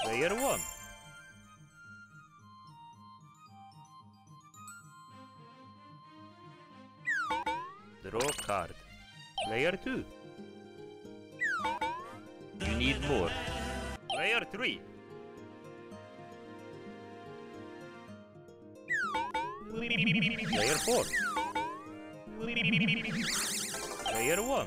Player 1. Draw card. Player 2. You need more. Player 3. Player 4. Player 1.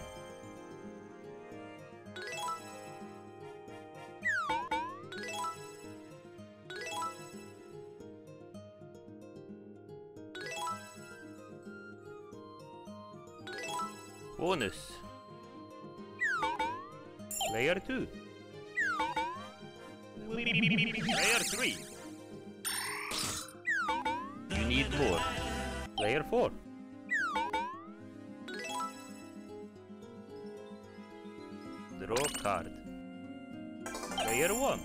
Bonus. Player 2. Player 3. You need more. Player 4. Draw card. Player 1.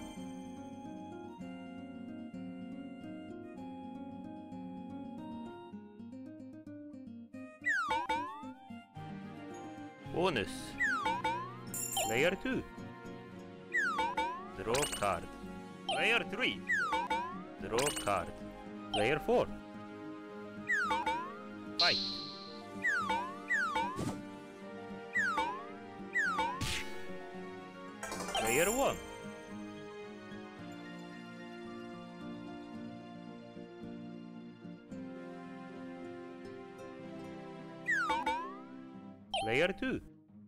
Bonus. Player 2. Draw card. Player 3. Draw card. Player 4. Fight. Player 1. Player 2.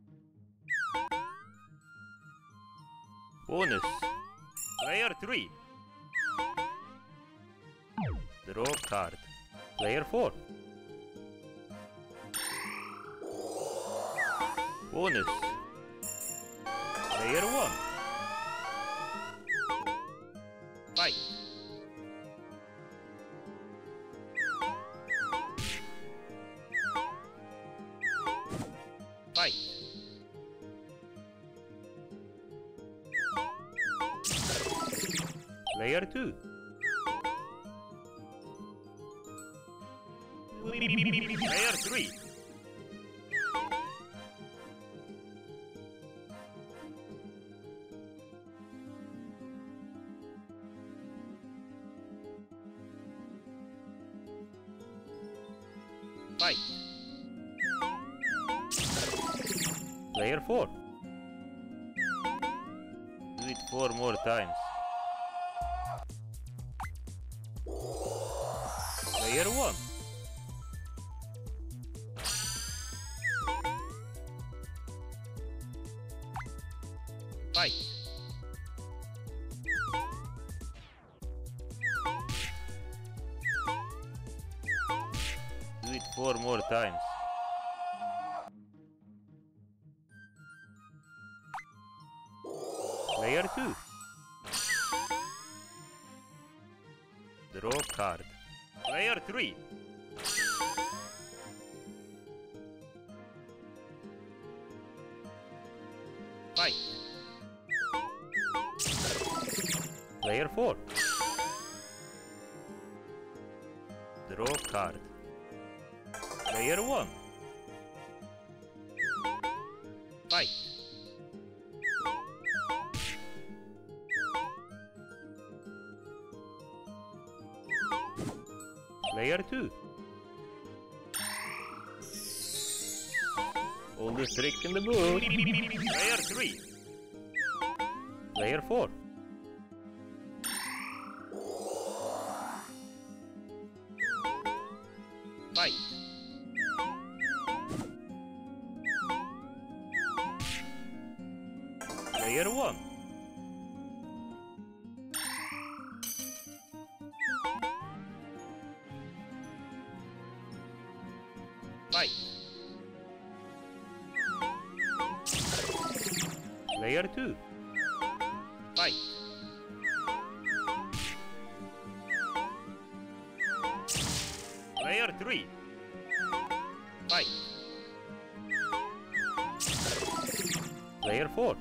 Bonus. Player 3. Draw card. Player 4. Bonus. Player 1. Fight. Fight. Player 2. Player 3. Fight. Player 4. Do it 4 more times. Player 1. Fight. Do it 4 more times. Player 2. Draw card. Player 3. Fight. Player 4. Draw card. Player 1. Fight. Player 2. Oldest trick in the book. Player 3. Player 4. Fight. Player 1. Fight. Player 2. Fight. Player 3. Fight. Player 4.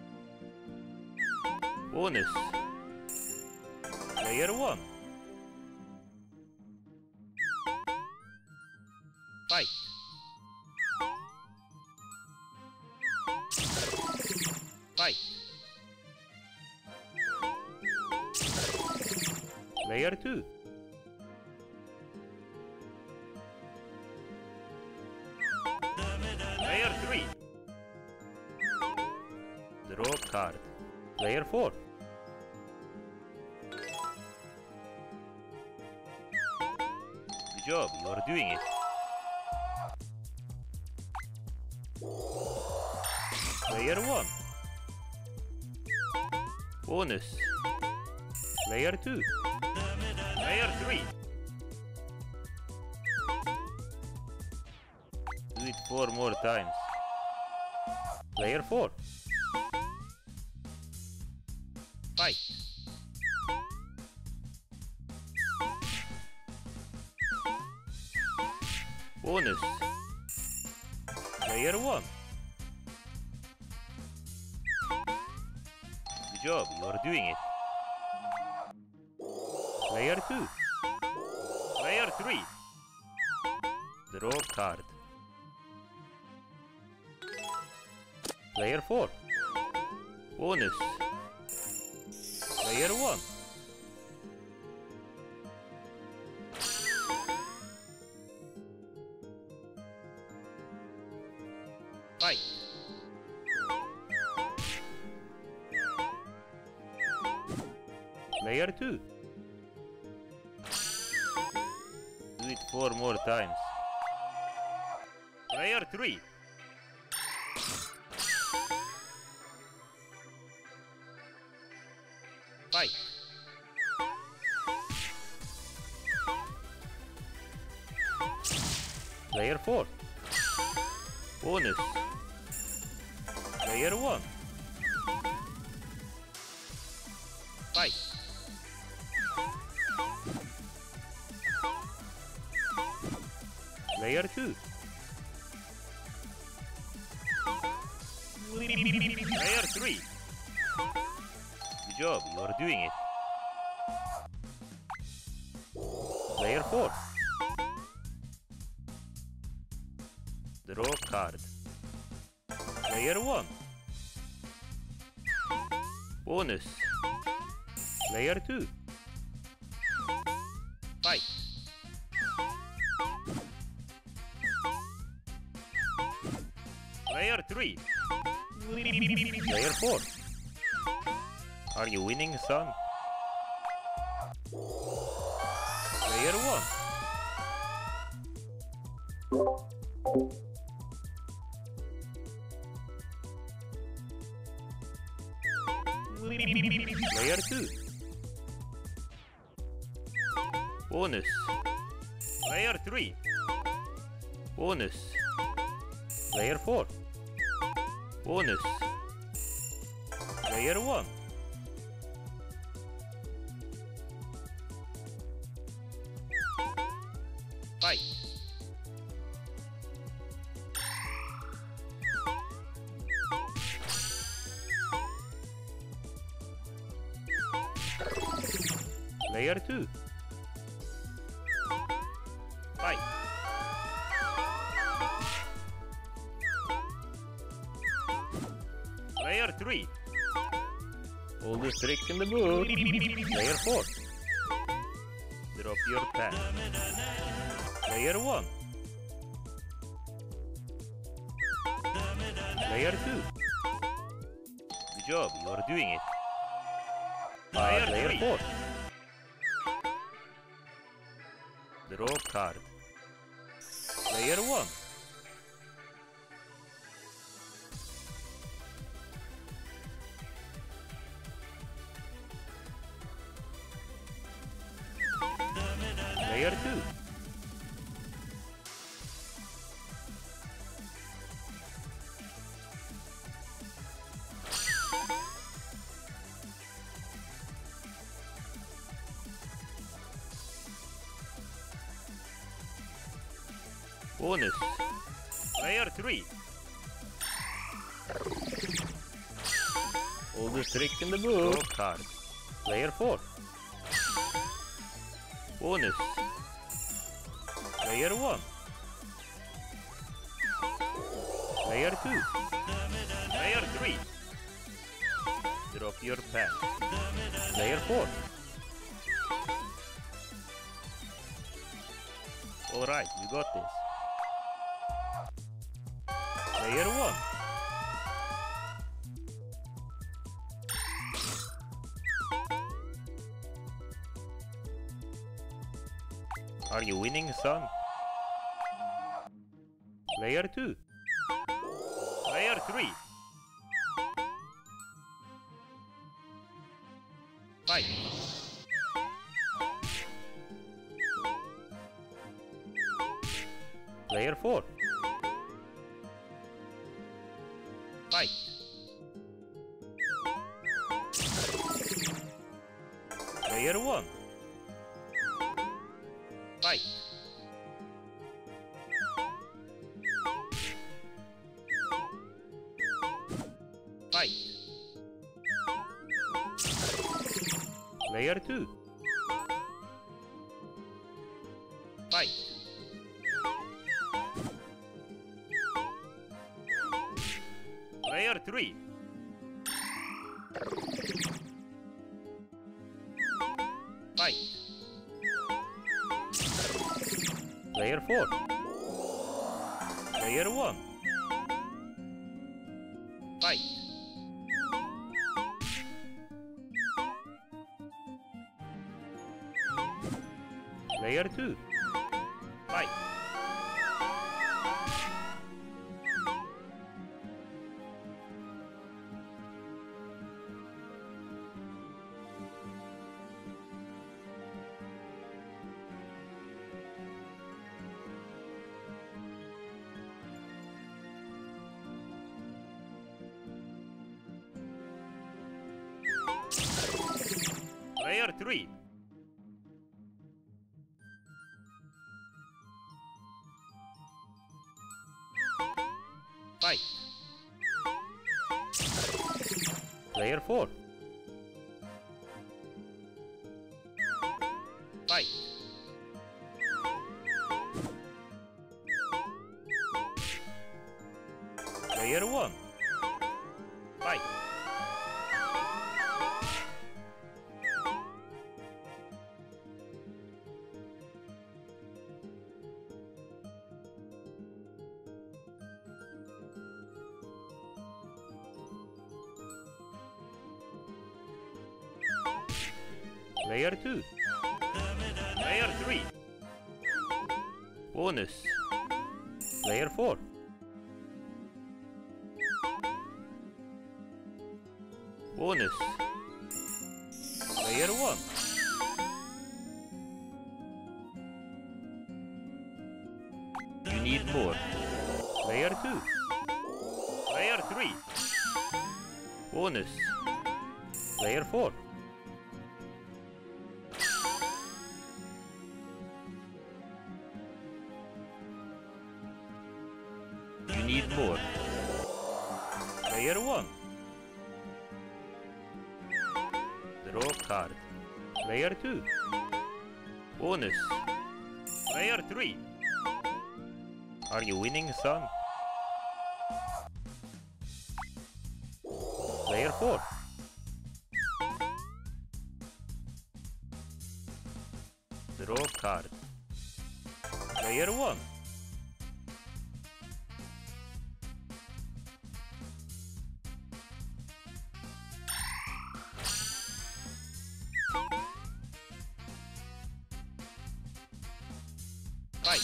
Bonus. Player 1. Fight. Fight. Player 2. Player 3. Draw card. Player 4. Good job, you are doing it. Player 1. Bonus. Player 2. Player 3. Do it 4 more times. Player 4. Fight. Bonus. Player 1. Good job, you are doing it. Player 2. Player 3. Draw card. Player 4. Bonus. Player 1. Fight. Player 2. Do it 4 more times. Player 3. Fight. Player 4. Bonus. Player 1. Fight. Player 2. Player 3. Good job, you are doing it. Player 4. Draw card. Player 1. Bonus. Player 2. Fight. Player 3. Player 4. Are you winning, son? Player 1. Player 2. Bonus. Player 3. Bonus. Player 4. Bonus. Player 1. Fight. Player 2. Fight. Player 3. All the tricks in the book. Player 4. Drop your pen. Player 1. Player 2. Good job, you are doing it. Player 4. Draw card. Player 1. Player 2. Bonus. Player 3. All the tricks in the book. Draw card. Player 4. Bonus. Player 1. Player 2. Player 3. Drop your pen. Player 4. Alright, you got this. Player 1. Are you winning, son? Player 2. Player 3. Fight. Player 4. Fight. Player 1. Fight. Fight. Player 2. Fight. Player 3. Fight. Player 4. Player 1. Fight. Player 2. Fight. Player 3. Fight. Player 4. Fight. Player 1. Fight. Player 2. Player 3. Bonus. Player 4. Bonus. Player 1. You need more. Player 2. Player 3. Bonus. Player 4. You need more. Player 1. Draw card. Player 2. Bonus. Player 3. Are you winning, son? Player 4. Draw card. Player 1. Fight.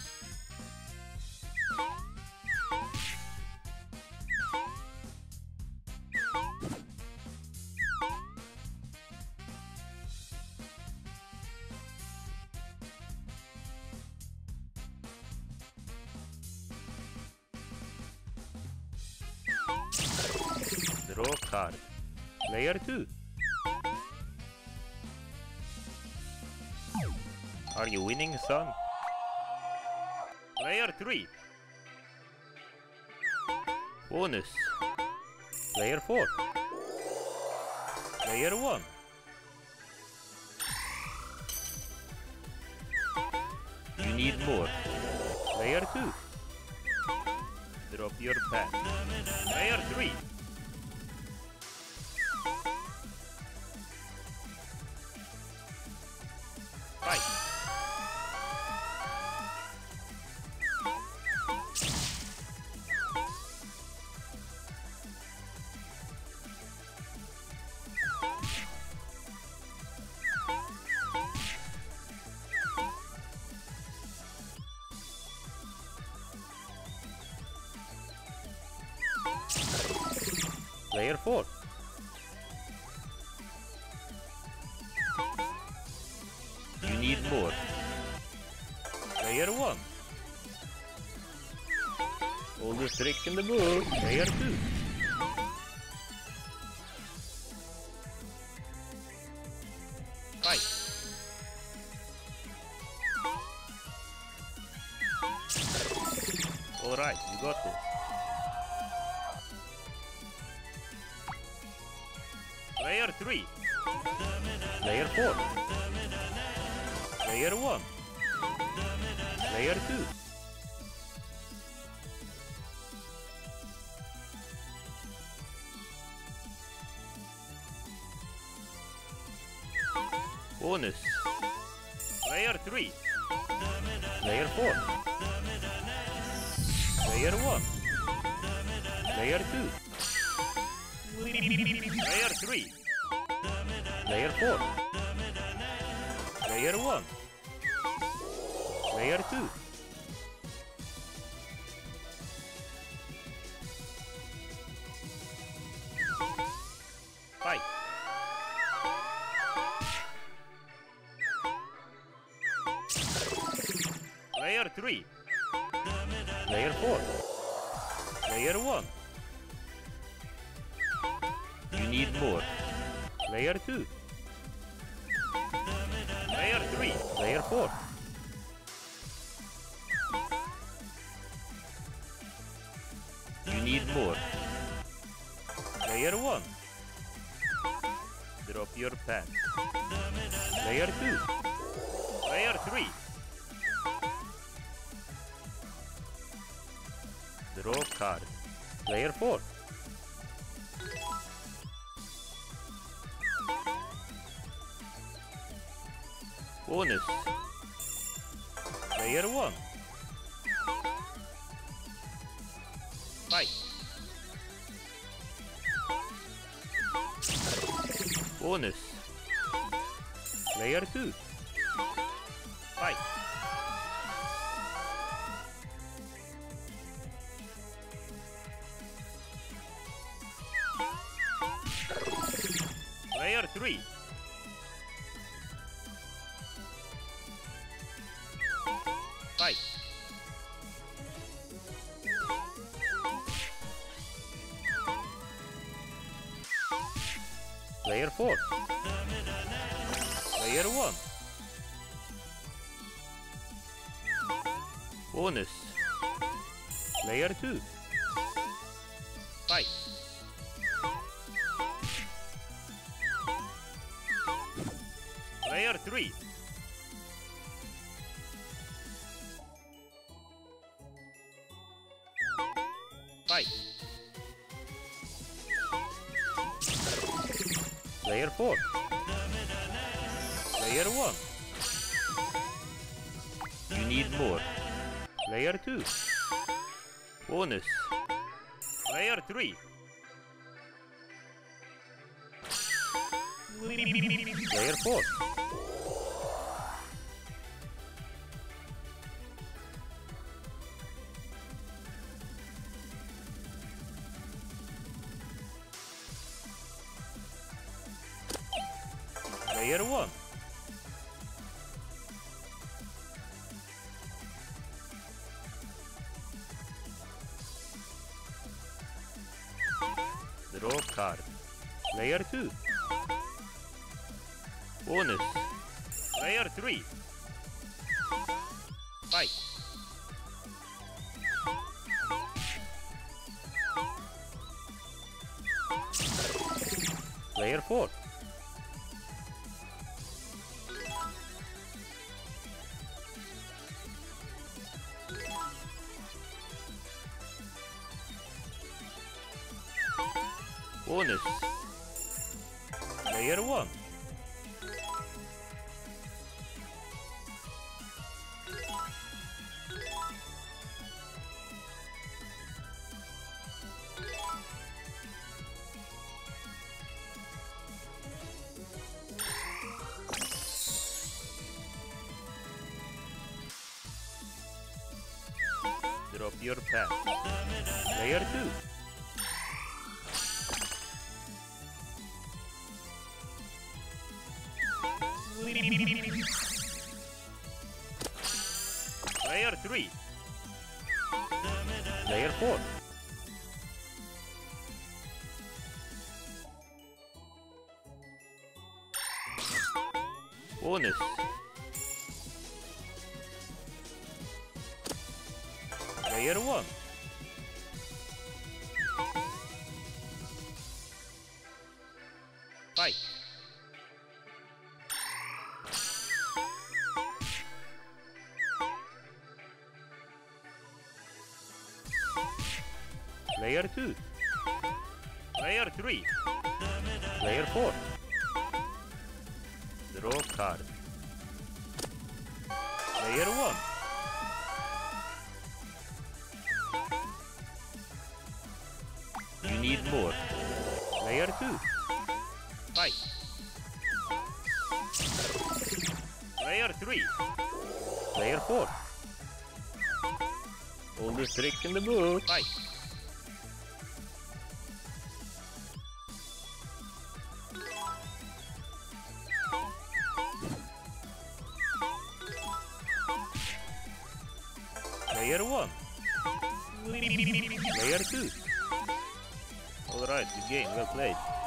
Draw card. Player 2. Are you winning, son? Player 3. Bonus. Player 4. Player 1. You need more. Player 2. Drop your pack. Player 3. Fight. Layer 4. You need more. Layer 1. Oldest trick in the book. Layer 2. Fight. Alright, you got this. Layer 3. Layer 4. Layer 1. Layer 2. Bonus. Layer 3. Layer 4. Layer 1. Layer 2. Layer 3. Layer 4. Layer 1. Layer 2. Fight. Layer 3. Layer 4. Layer 1. You need more. Layer 2. Layer 3. Layer 4. You need more. Layer 1. Drop your pants. Layer 2. Layer 3. Draw card. Layer 4. Bonus. Layer 1. Fight. Bonus. Layer 2. Fight. Layer 3. Fight. Layer 4. Layer 1. Bonus. Layer 2. Fight. Layer 3. Fight. Layer 4. Layer 1. You need more. Layer 2. Bonus. Layer 3. Layer 4. Layer 1. Draw card. Layer 2. Bonus. Layer 3. Fight. Layer 4. Bonus. Layer 1. Drop your pants. Layer 2. Player 3. Player 4. Bonus. Player 1. Fight. Player 2. Player 3. Player 4. Draw card. Player 1. You need more. Player 2. Fight. Player 3. Player 4. Oldest trick in the book. Fight. Player 1. Player 2. Alright, good game, well played.